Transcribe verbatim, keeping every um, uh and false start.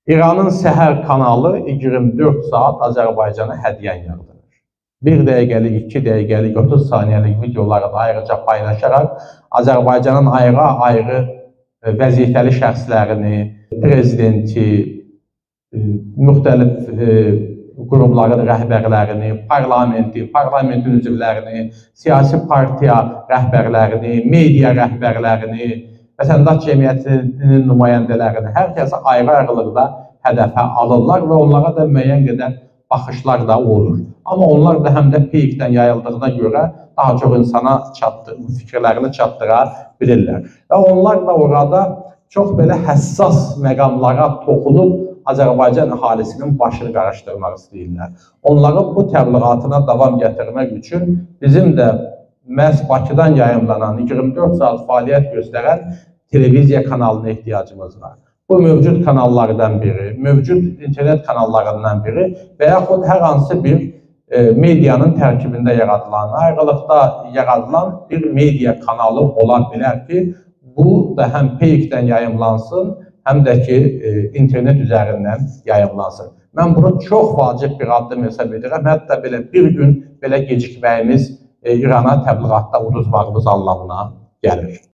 İranın Səhər kanalı iyirmi dörd saat Azərbaycana hədiyyən yardırır. bir dəqiqəlik, iki dəqiqəlik, otuz saniyəlik videoları da ayrıca paylaşaraq Azərbaycanın ayrı-ayrı vəzifəli şəxslərini, prezidenti, müxtəlif qurumların rəhbərlərini, parlamenti, parlamentin üzvlərini, siyasi partiya rəhbərlərini, media rəhbərlərini, vətəndaş cəmiyyətinin nümayəndələrini, hər kəsə ayrı-ayrılıqda hədəfə alırlar və onlara da müəyyən qədər baxışlar da olur. Amma onlar da həm də peykdən yayıldığına görə daha çox insana çatdır, fikirlərini çatdıra bilirlər. Və onlar da orada çox belə həssas məqamlara toxunub Azərbaycan əhalisinin başını qarışdırmaq istəyirlər. Onların bu təbliğatına davam gətirmək üçün bizim də məhz Bakıdan yayımlanan iyirmi dörd saat fəaliyyət göstərən televiziya kanalına ehtiyacımız var. Bu mövcud kanallardan biri, mövcud internet kanallarından biri və yaxud hər hansı bir e, medianın tərkibində yaradılan, ayrılıqda yaradılan bir media kanalı ola bilər ki, bu da həm peykdən yayımlansın, həm də ki, e, internet üzərindən yayımlansın. Mən bunu çox vacib bir addım hesab edirəm. Hətta belə bir gün belə gecikməyimiz e, İrana təbliğatda uduzmağımız anlamına gəlir.